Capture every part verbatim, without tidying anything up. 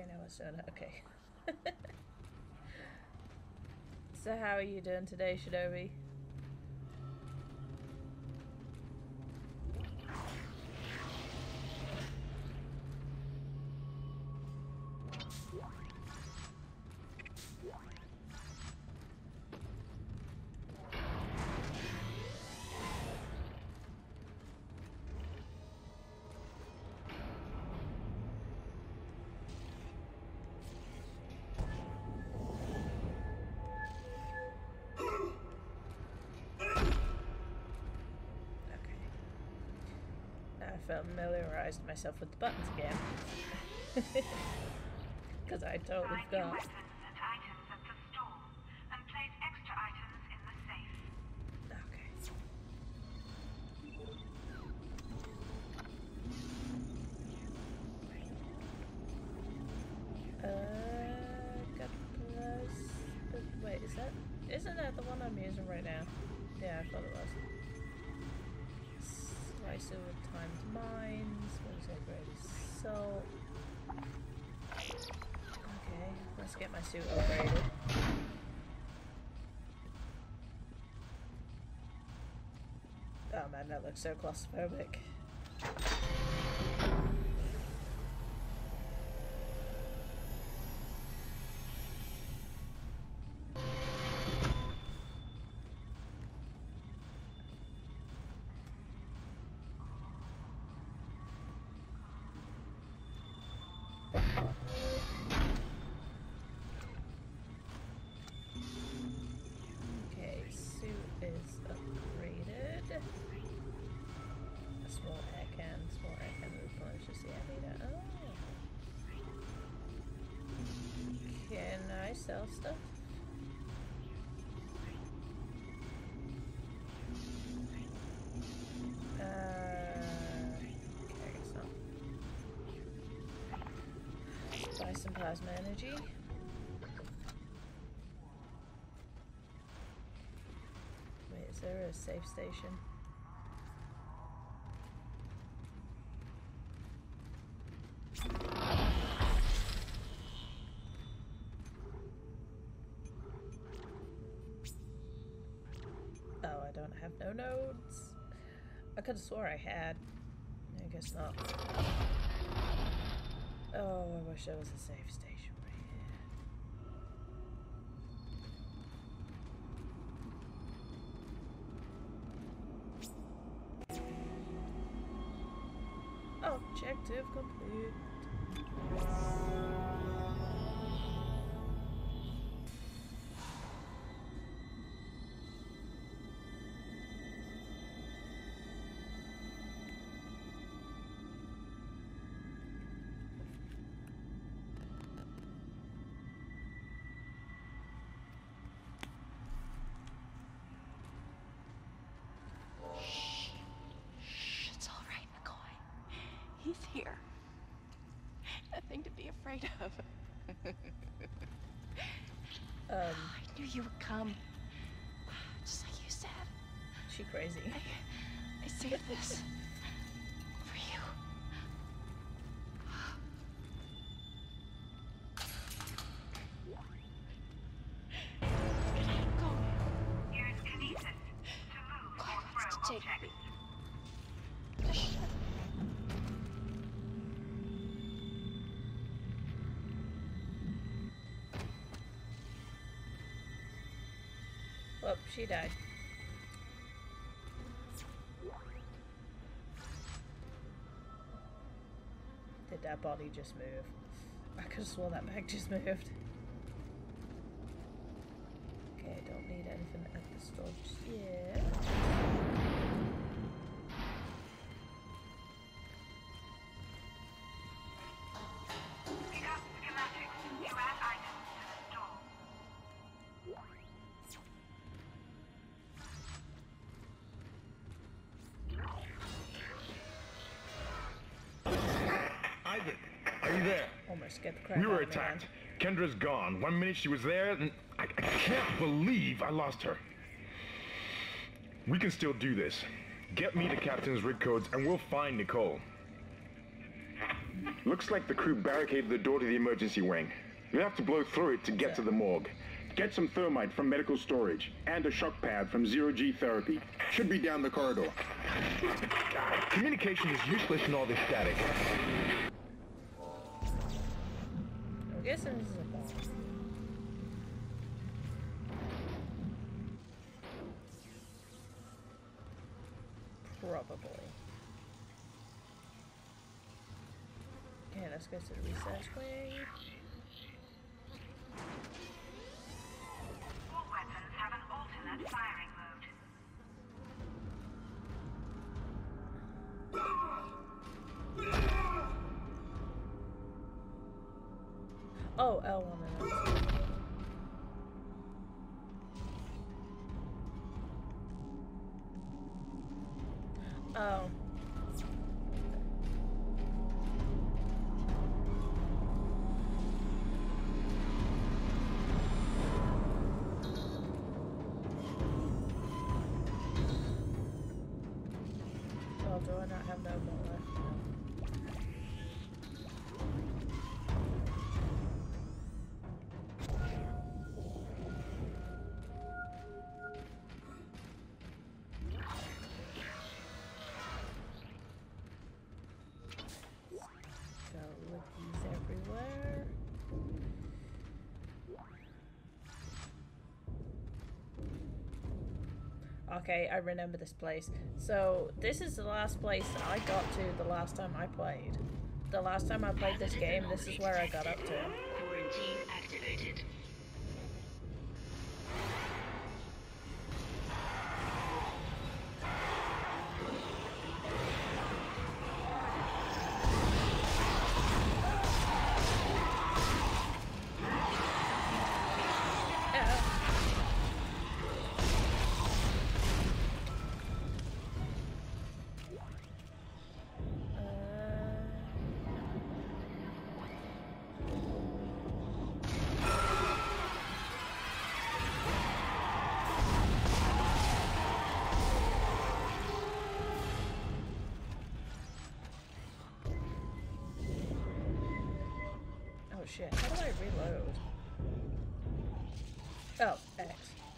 Okay, no one's doing it. Okay. So how are you doing today, Shinobi? Familiarized myself with the buttons again. Because I totally Find forgot. your weapons and items at the store and place extra items in the safe. Okay. Uh, got plus. But wait, is that? Isn't that the one I'm using right now? Yeah, I thought it was. Slicer with timed mines. What is that? Great salt. Okay, let's get my suit upgraded. Oh man, that looks so claustrophobic. Sell stuff. Uh, okay, I guess not. Buy some plasma energy. Wait, is there a safe station? Have no nodes. I could have swore I had. I guess not. Oh, I wish there was a safe station right here. Objective complete. He's here. Nothing to be afraid of. um, I knew you would come. Just like you said. She crazy. I, I saved this for you. Go. Use kinesis to move or throw objects. Oh, she died. Did that body just move? I could have sworn that bag just moved. Okay, I don't need anything at the store just yet. Pick up schematics to add items to the store. Isaac, are you there? Almost get the crap We out were of me, attacked. man. Kendra's gone. One minute she was there, and I, I can't believe I lost her. We can still do this. Get me the captain's rig codes, and we'll find Nicole. Looks like the crew barricaded the door to the emergency wing. You have to blow through it to get to the morgue. Get some thermite from medical storage and a shock pad from Zero G Therapy. Should be down the corridor. God, communication is useless in all this static. I'm guessing this is a bomb. Probably. Okay, let's go to the research wing. All weapons have an alternate firing mode. Oh, L one and L two. Oh. Well, do I not have no more left? Everywhere. Okay, I remember this place. So this is the last place I got to the last time I played. The last time I played this game, this is where I got up to. Quarantine activated. Shit, how do I reload? Oh, X.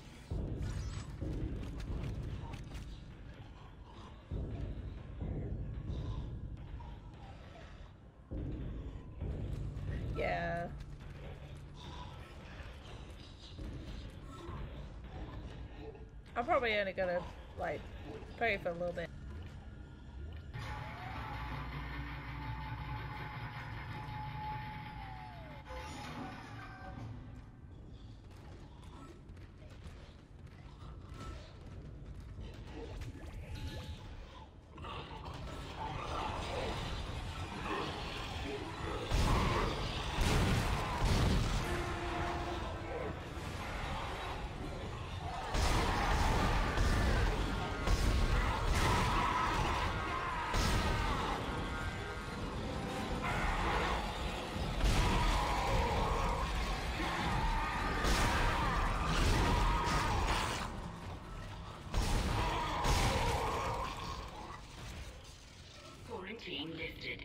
Yeah. I'm probably only gonna, like, play for a little bit. Quarantine lifted.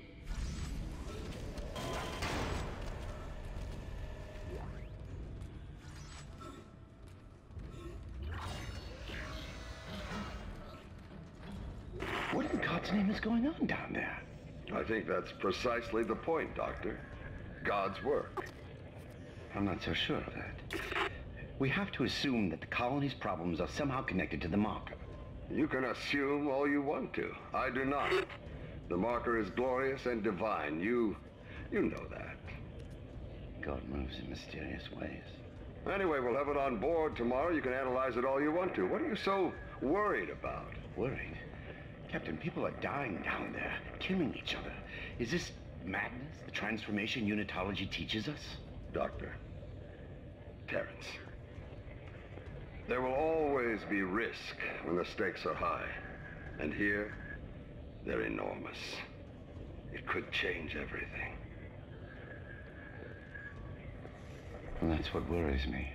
What in God's name is going on down there? I think that's precisely the point, Doctor. God's work. I'm not so sure of that. We have to assume that the colony's problems are somehow connected to the marker. You can assume all you want to. I do not. The marker is glorious and divine. You... you know that. God moves in mysterious ways. Anyway, we'll have it on board tomorrow. You can analyze it all you want to. What are you so worried about? Worried? Captain, people are dying down there, killing each other. Is this madness, the transformation unitology teaches us? Doctor. Terrence. There will always be risk when the stakes are high. And here, they're enormous. It could change everything. And that's what worries me.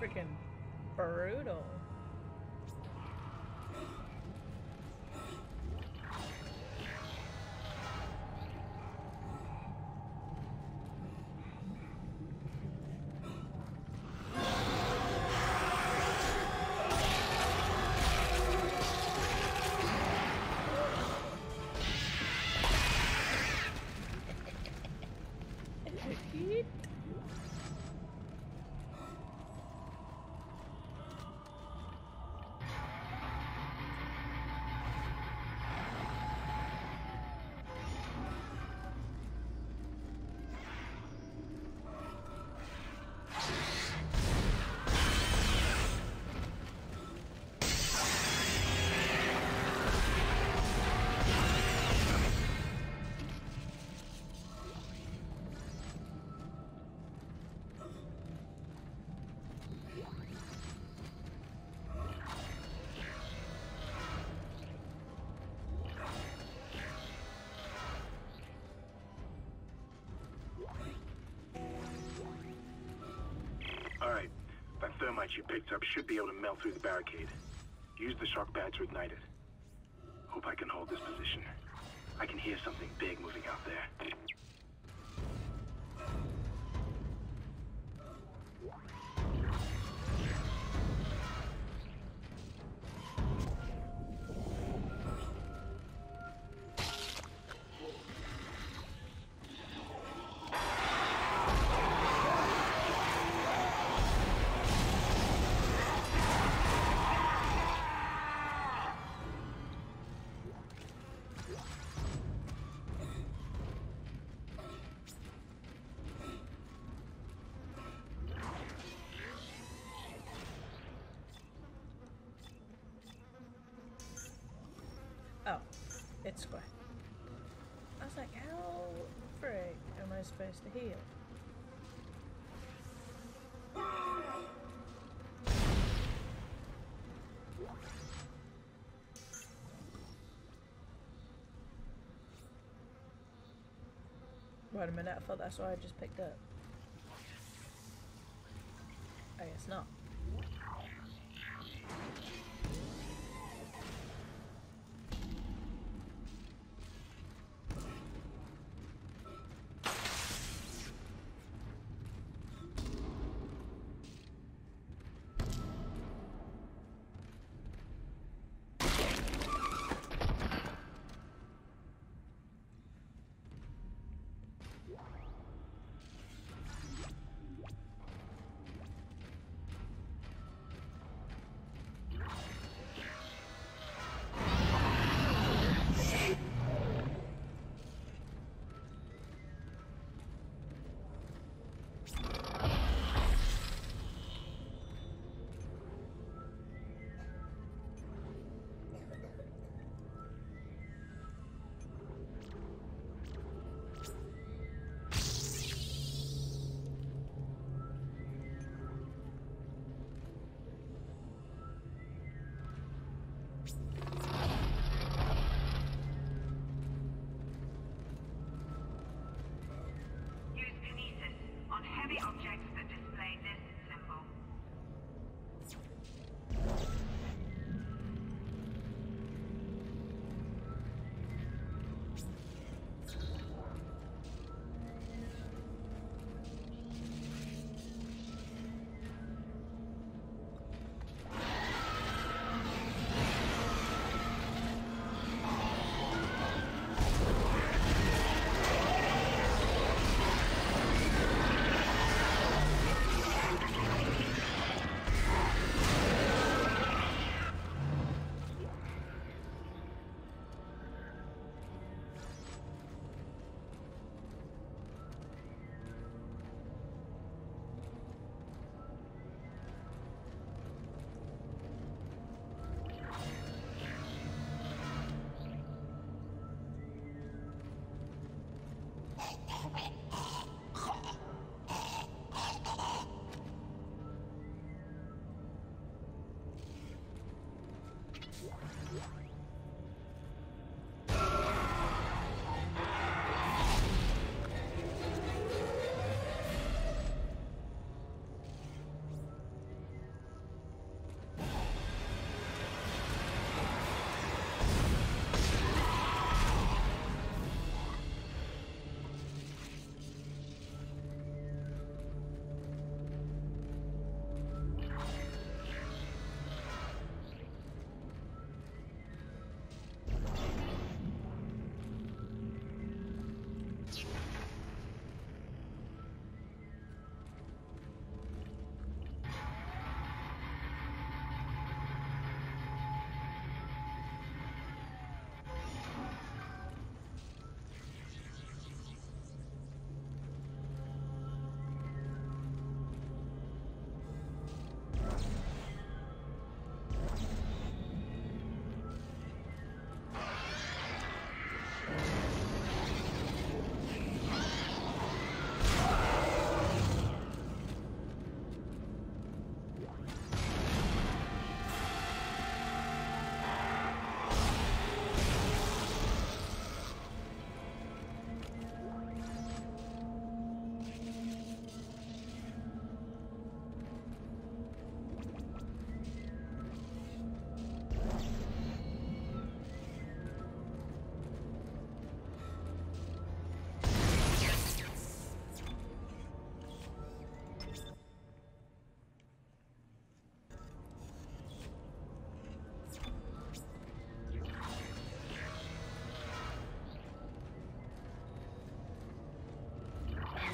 freaking brutal. Alright, that thermite you picked up should be able to melt through the barricade. Use the shock pad to ignite it. Hope I can hold this position. I can hear something big moving out there. Oh, it's square. I was like, how frick am I supposed to heal? Wait a minute, I thought that's what I just picked up. I guess not. Objects that display this symbol.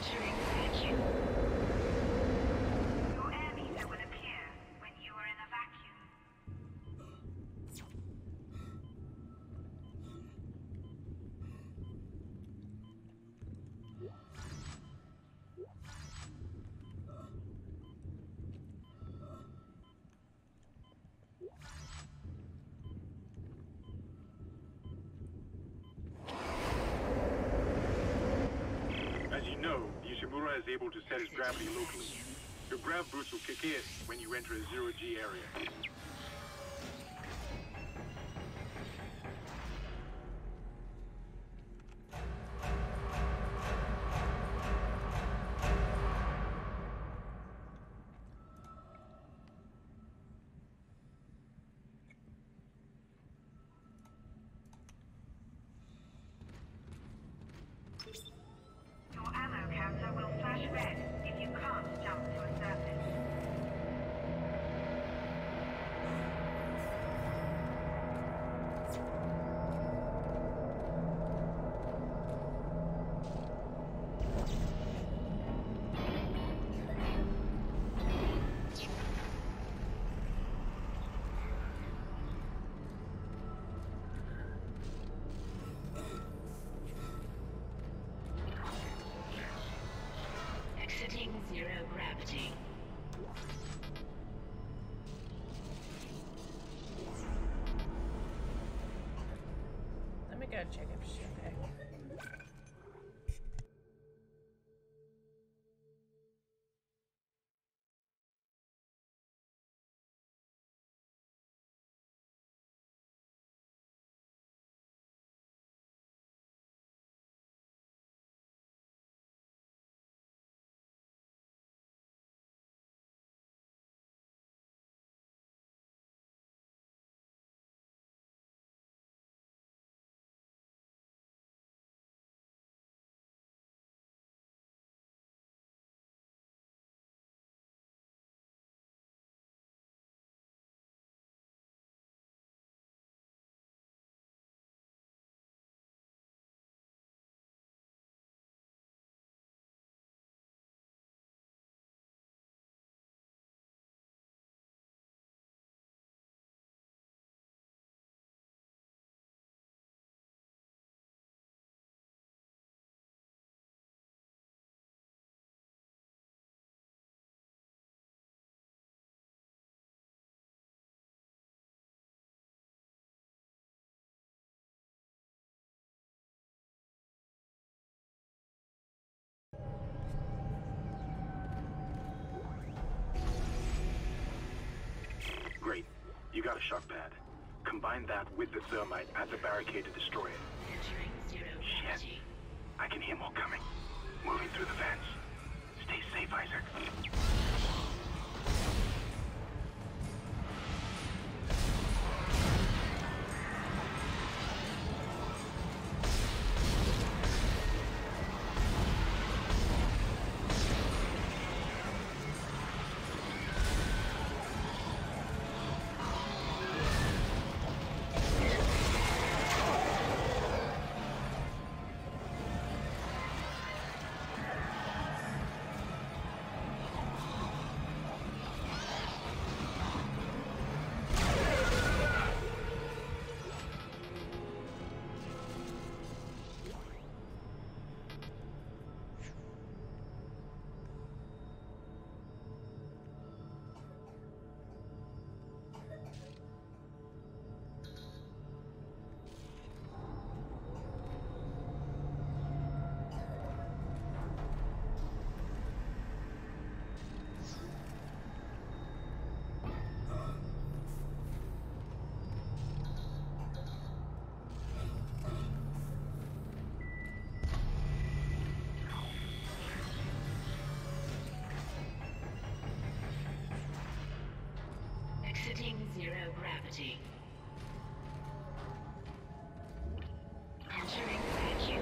Entering vacuum. Your air meter will appear when you are in a vacuum. As you know, the Ishimura is able to set its gravity locally. Your grav boost will kick in when you enter a zero-G area. Your ammo counter will flash red if you can't jump to a surface. Exiting zero gravity. Let me go check if she's okay. Great. You got a shock pad. Combine that with the thermite at the barricade to destroy it. Entering zero gravity. I can hear more coming. Moving through the vents. Stay safe, Isaac. Exiting zero gravity. Entering vacuum.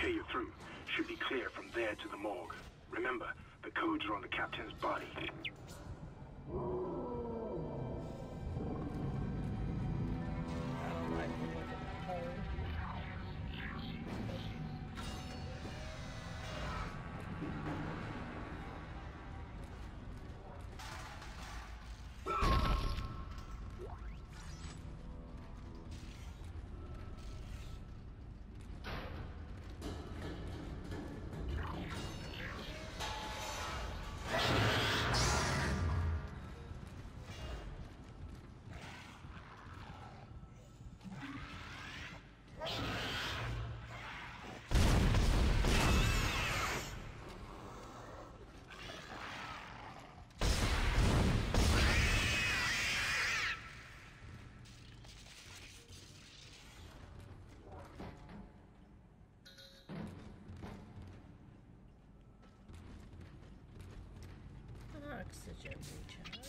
Okay, you're through. Should be clear from there to the morgue. Remember, the codes are on the captain's body. I don't like the look of the hole. Oxygen recharge.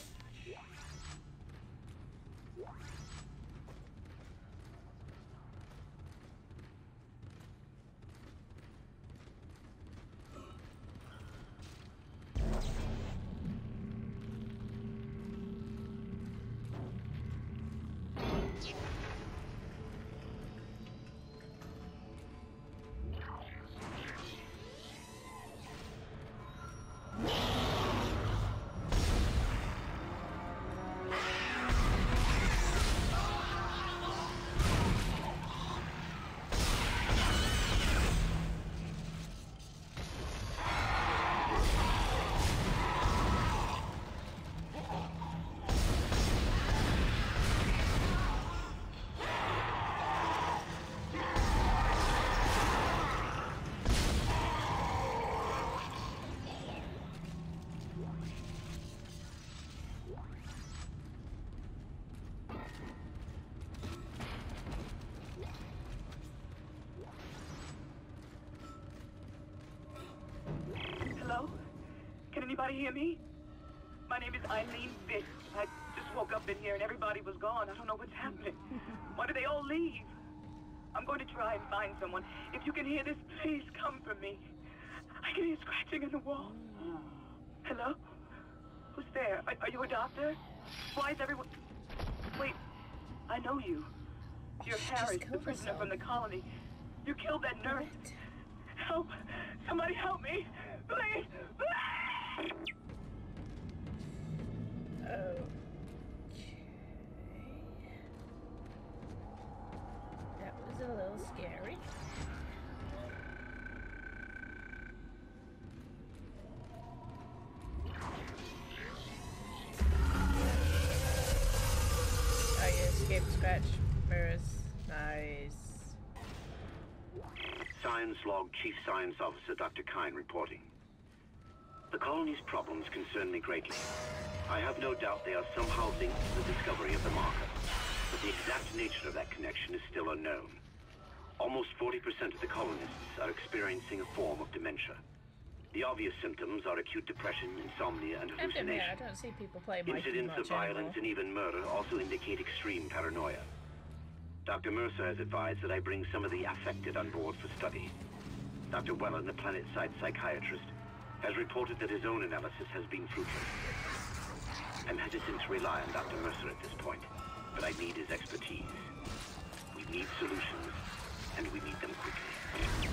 Hello? Can anybody hear me? My name is Eileen Fisk. I just woke up in here and everybody was gone. I don't know what's happening. Why did they all leave? I'm going to try and find someone. If you can hear this, please come for me. I can hear scratching in the wall. Hello? Who's there? Are, are you a doctor? Why is everyone... Wait, I know you. You're Harris, the prisoner from the colony. You killed that nurse. Help! Somebody help me! Please! Please! Okay. That was a little scary. Oh, you escaped scratch mirrors. Nice. Science Log Chief Science Officer Doctor Kine reporting. The colony's problems concern me greatly. I have no doubt they are somehow linked to the discovery of the marker, but the exact nature of that connection is still unknown. Almost forty percent of the colonists are experiencing a form of dementia. The obvious symptoms are acute depression, insomnia, and hallucination. I don't see people play Mikey Incidents much of violence anymore. and even murder also indicate extreme paranoia. Doctor Mercer has advised that I bring some of the affected on board for study. Doctor Wellen, the planet-side psychiatrist, has reported that his own analysis has been fruitless. I'm hesitant to rely on Doctor Mercer at this point, but I need his expertise. We need solutions, and we need them quickly.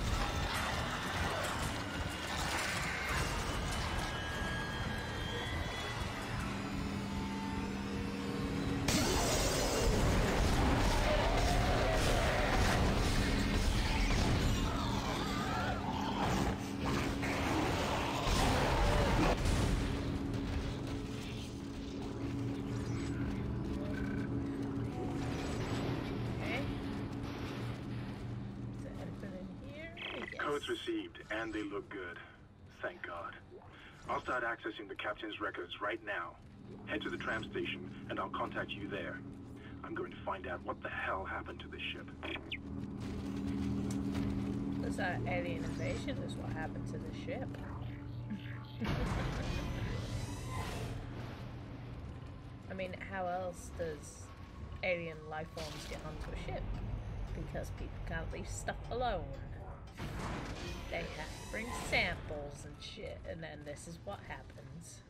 Received, and they look good. Thank God. I'll start accessing the captain's records right now. Head to the tram station, and I'll contact you there. I'm going to find out what the hell happened to this ship. This that alien invasion is what happened to the ship. I mean, how else does alien life forms get onto a ship? Because people can't leave stuff alone. They have to bring samples and shit, and then this is what happens.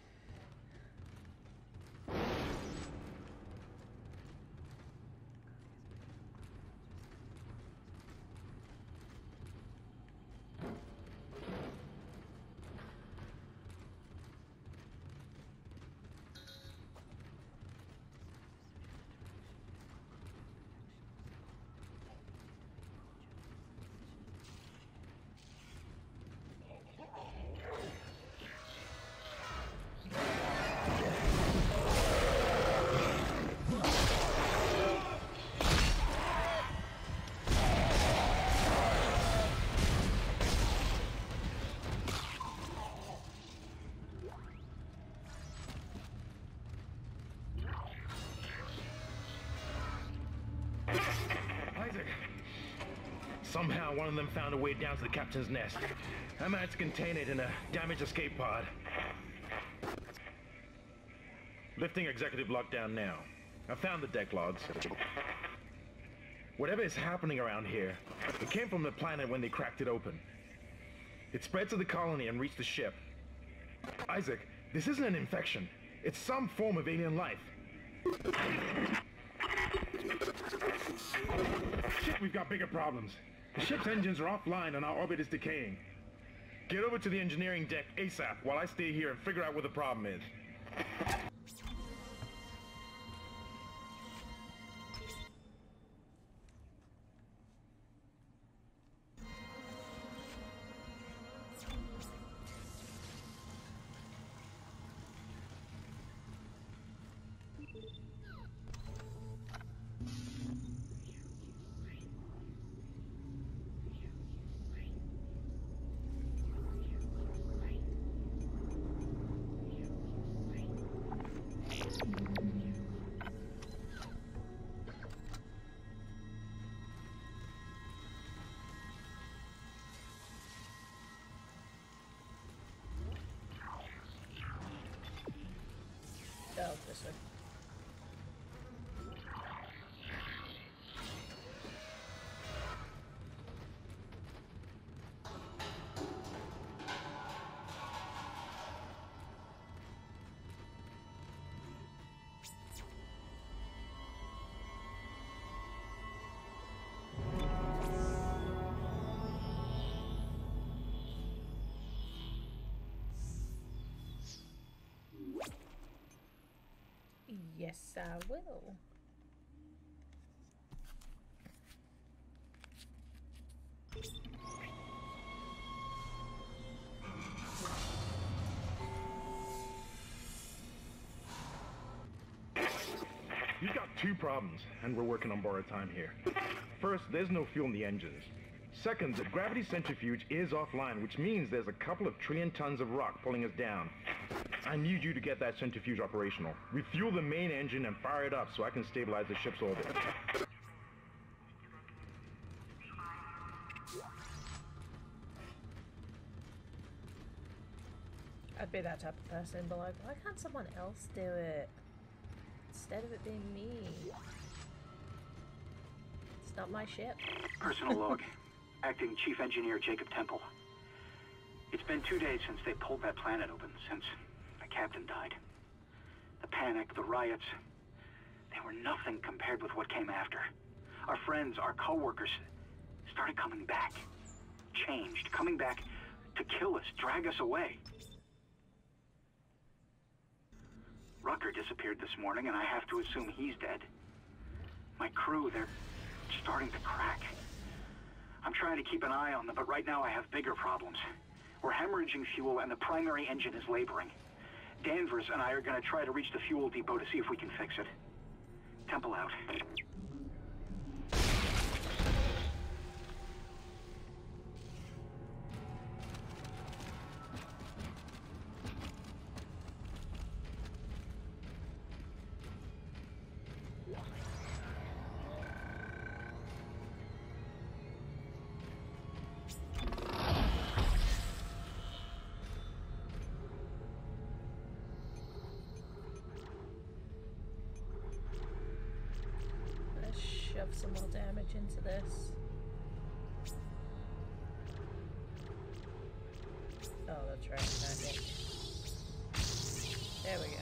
Somehow one of them found a way down to the captain's nest. I managed to contain it in a damaged escape pod. Lifting executive lockdown now. I found the deck logs. Whatever is happening around here, it came from the planet when they cracked it open. It spread to the colony and reached the ship. Isaac, this isn't an infection. It's some form of alien life. Shit, we've got bigger problems. The ship's engines are offline and our orbit is decaying. Get over to the engineering deck ASAP while I stay here and figure out what the problem is. Oh, this way. Yes, I will. You've got two problems, and we're working on borrowed time here. First, there's no fuel in the engines. Second, the gravity centrifuge is offline, which means there's a couple of trillion tons of rock pulling us down. I need you to get that centrifuge operational. Refuel the main engine and fire it up so I can stabilize the ship's orbit. I'd be that type of person, but like, why can't someone else do it? Instead of it being me. It's not my ship. Personal log. Acting Chief Engineer Jacob Temple. It's been two days since they pulled that planet open, since the captain died. The panic, the riots, they were nothing compared with what came after. Our friends, our co-workers, started coming back. Changed, coming back to kill us, drag us away. Rucker disappeared this morning, and I have to assume he's dead. My crew, they're starting to crack. I'm trying to keep an eye on them, but right now I have bigger problems. We're hemorrhaging fuel, and the primary engine is laboring. Danvers and I are going to try to reach the fuel depot to see if we can fix it. Temple out. Some more damage into this. Oh, that's right. That is. There we go.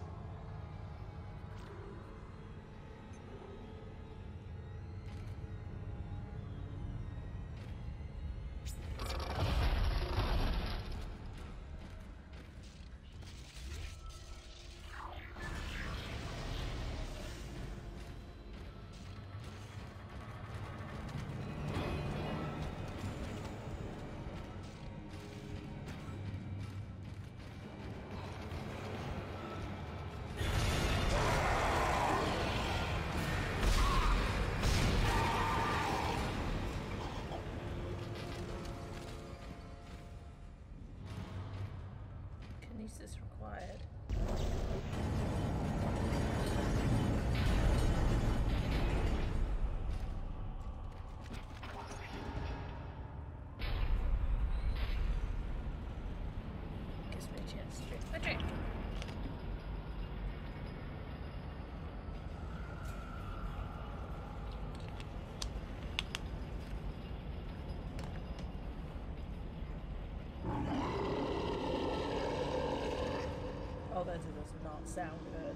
Kinesis required. Gives me a chance to drink my drink. Oh, that does not sound good.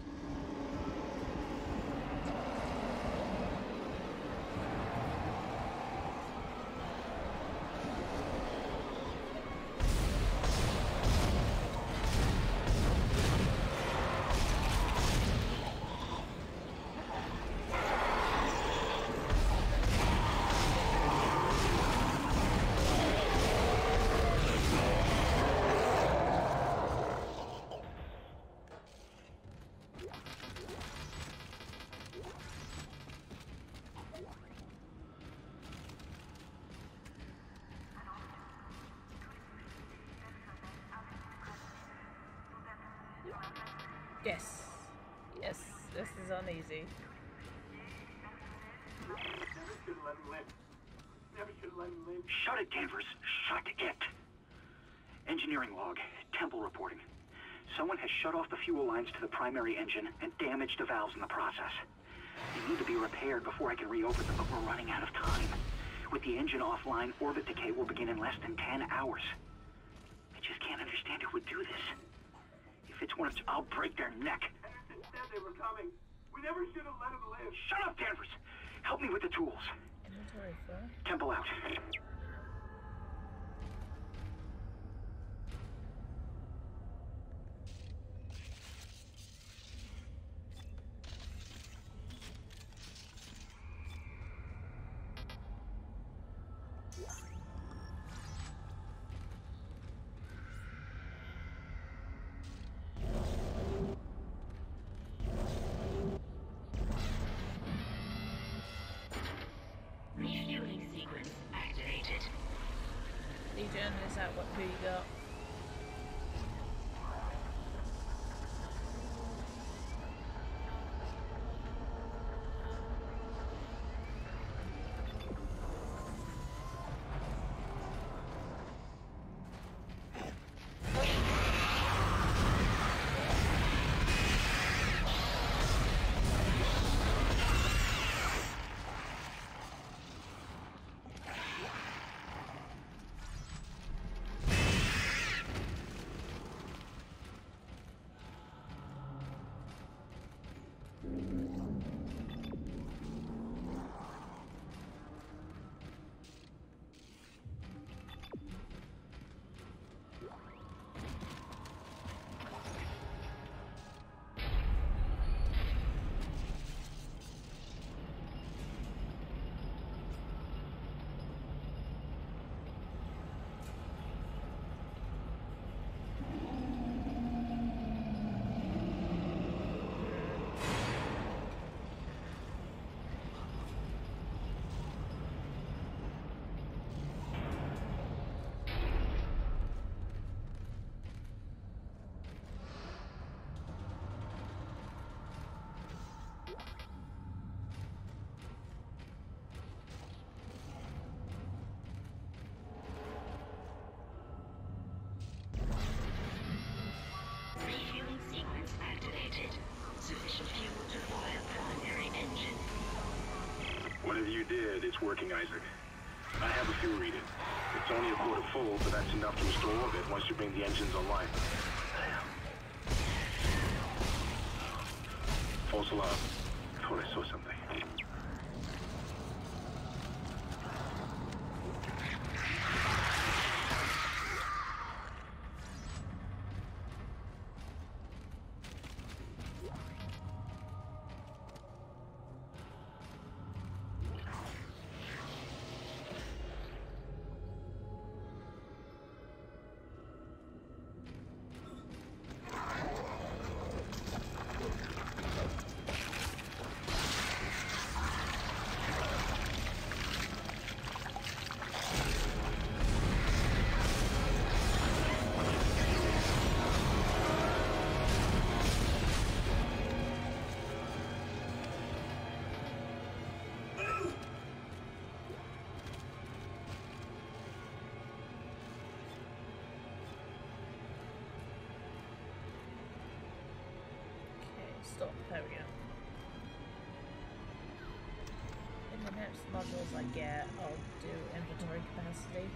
Yes. Yes, this is uneasy. Shut it, Danvers. Shut it. Engineering log. Temple reporting. Someone has shut off the fuel lines to the primary engine and damaged the valves in the process. They need to be repaired before I can reopen them, but we're running out of time. With the engine offline, orbit decay will begin in less than ten hours. I just can't understand who would do this. If it's one of... I'll break their neck. Henderson said they were coming. We never should have let them live. Shut up, Danvers. Help me with the tools. Inventory full. Temple out. Refueling sequence activated. Legion, is that what who you got? Refueling sequence activated. Sufficient fuel to fire primary engine. Whatever you did, it's working, Isaac. I have a fuel reading. It's only a quarter full, but that's enough to restore orbit once you bring the engines online. False alarm. Thought I saw something. Stop. There we go. In the next modules I get, I'll do inventory capacity.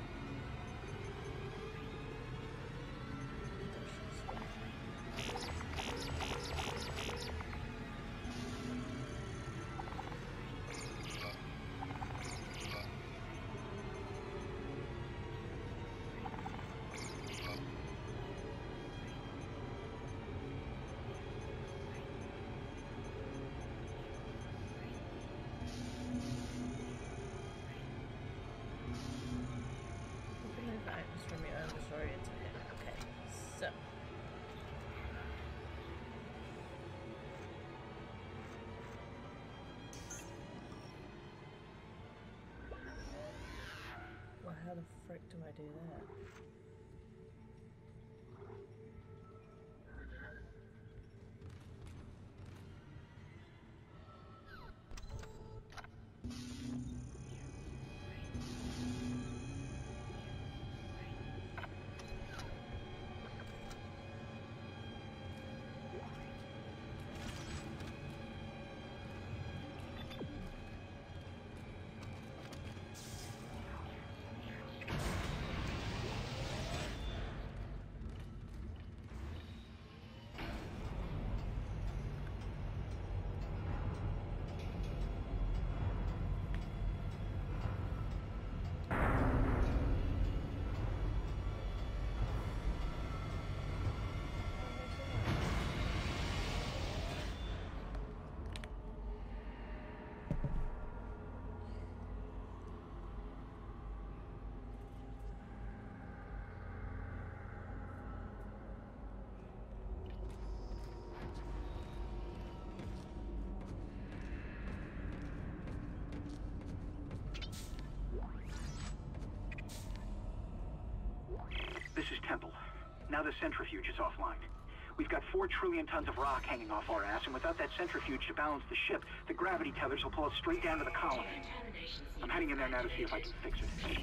How the frick do I do that? This is Temple. Now the centrifuge is offline. We've got four trillion tons of rock hanging off our ass, and without that centrifuge to balance the ship, the gravity tethers will pull us straight down to the colony. I'm heading in there now to see if I can fix it.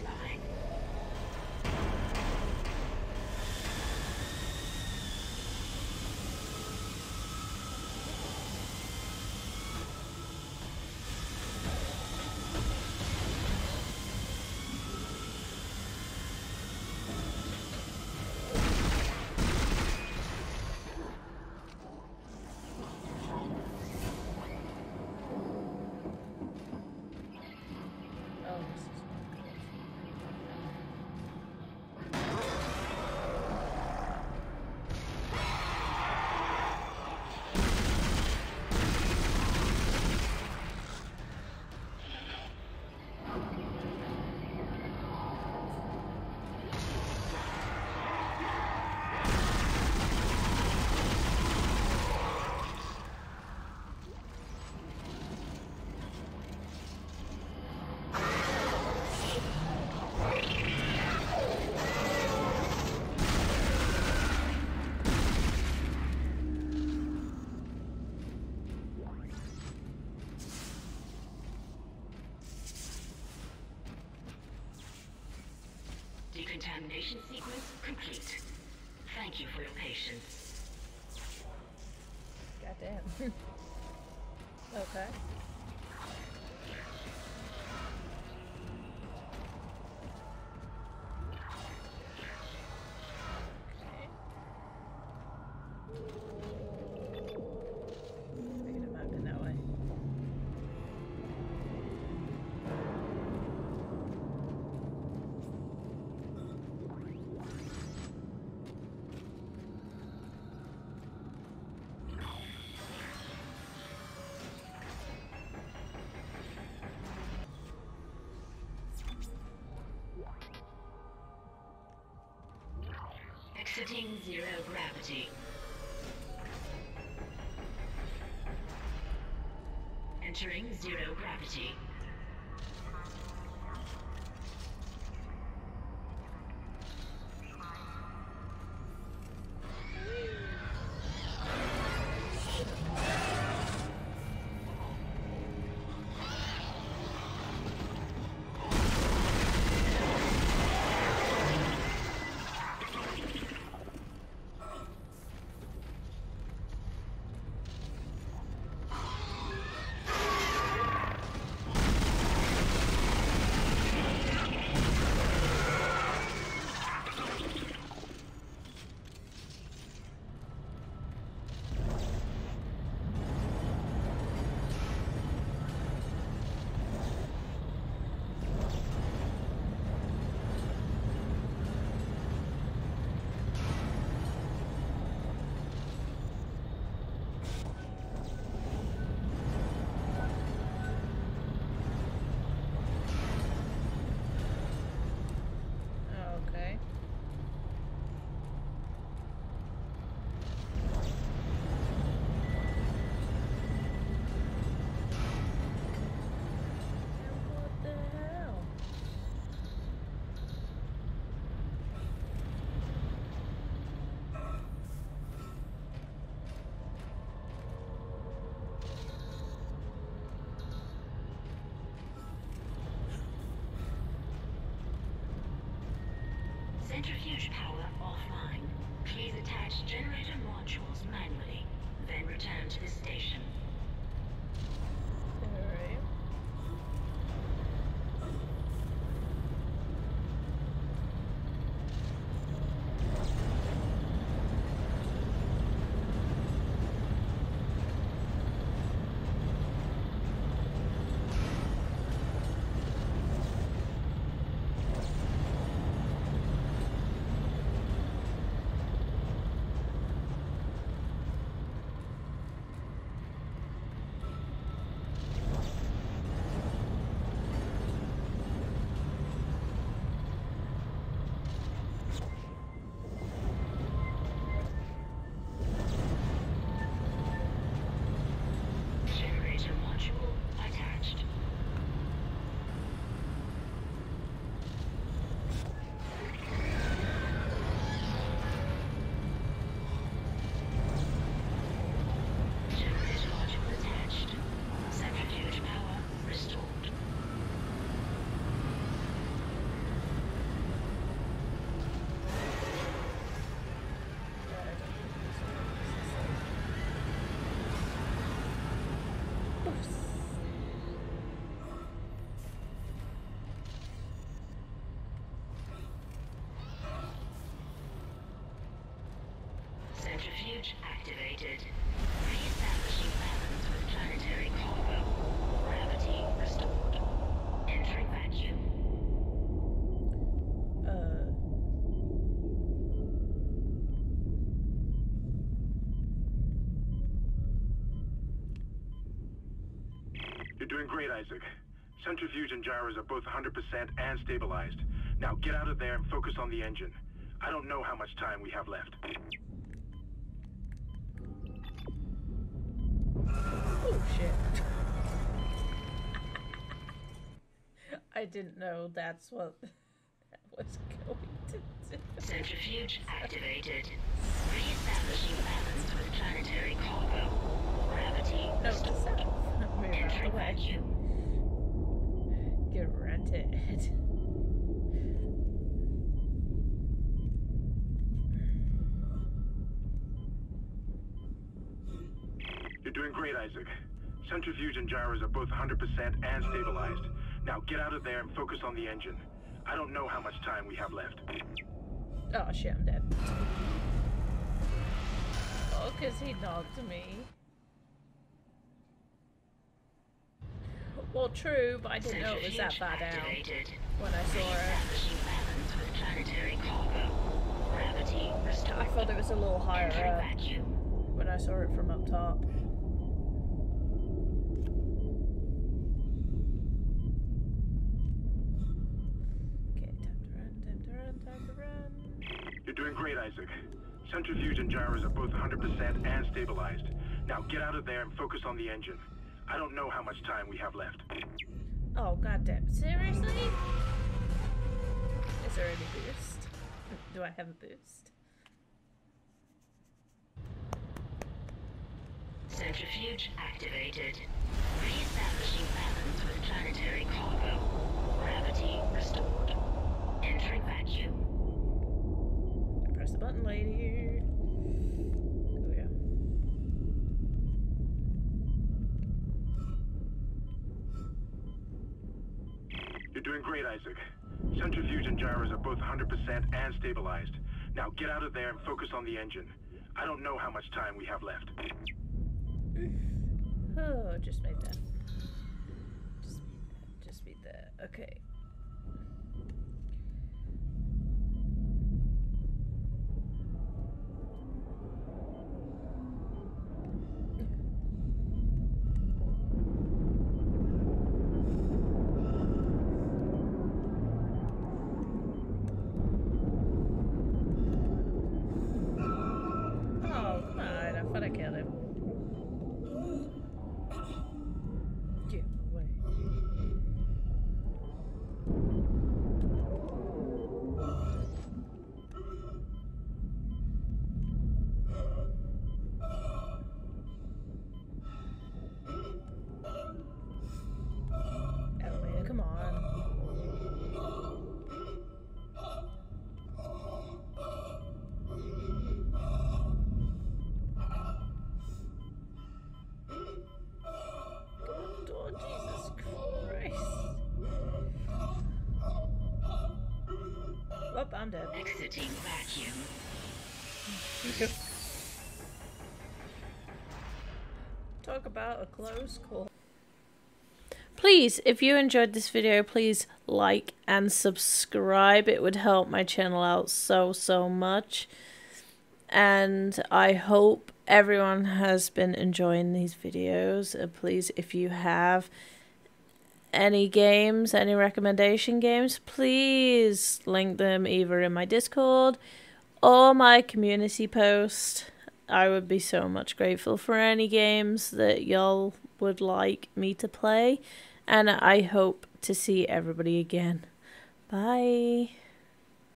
Decontamination sequence complete. Thank you for your patience. Goddamn. Okay. Exiting zero gravity. Entering zero gravity. Okay. What the hell? Centrifuge power offline. Please attach generator modules manually, then return to the station. Alright. Generator module attached. Generator module attached. Centrifuge power restored. Centrifuge activated. Re-establishing balance with planetary cargo. Gravity restored. Entering vacuum. Uh. You're doing great, Isaac. Centrifuge and gyros are both one hundred percent and stabilized. Now get out of there and focus on the engine. I don't know how much time we have left. Oh shit. I didn't know that's what that was going to do. Centrifuge activated. Re-establishing balance with planetary cargo. Gravity No, restored. just move out Entering the way. vacuum. Get rented. You're doing great, Isaac. Centrifuge and gyros are both one hundred percent and stabilized. Now get out of there and focus on the engine. I don't know how much time we have left. Oh shit, I'm dead. Oh, because he knocked me. Well, true, but I didn't know it was that far down Activated. when I saw it. Establishing balance with planetary cargo. Gravity restored. I thought it was a little higher Entering up vacuum. when I saw it from up top. Okay, time to run, time to run, time to run. You're doing great, Isaac. Centrifuge and gyros are both one hundred percent and stabilized. Now get out of there and focus on the engine. I don't know how much time we have left. Oh, goddamn. Seriously? Is there any boost? Do I have a boost? Centrifuge activated. Re-establishing balance with planetary cargo. Gravity restored. Entering vacuum. Press the button, lady. Oh, yeah. You're doing great, Isaac. Centrifuge and gyros are both one hundred percent and stabilized. Now get out of there and focus on the engine. I don't know how much time we have left. Oh, just made that. Just, just beat that. Okay. Oh, come on. I thought I killed him. Get away. Elevator, come on. Oh, Jesus Christ. Oh, I'm dead. Exiting vacuum. Talk about a close call. Please, if you enjoyed this video, please like and subscribe. It would help my channel out so, so much. And I hope everyone has been enjoying these videos. Uh, please, if you have any games, any recommendation games, please link them either in my Discord or my community post. I would be so much grateful for any games that y'all would like me to play. And I hope to see everybody again. Bye.